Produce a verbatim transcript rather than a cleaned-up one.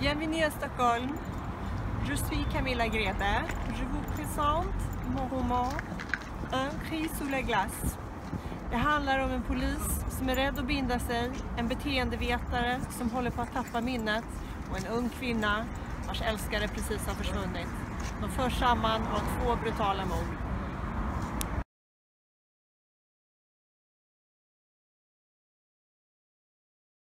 Bienvenue à Stockholm. Je suis Camilla Grede. Je vous présente mon roman Un cri sous la glace. Det handlar om en polis som är rädd att binda sig, en beteendevetare som håller på att tappa minnet och en ung kvinna vars älskare precis har försvunnit. De förs samman av två brutala mord.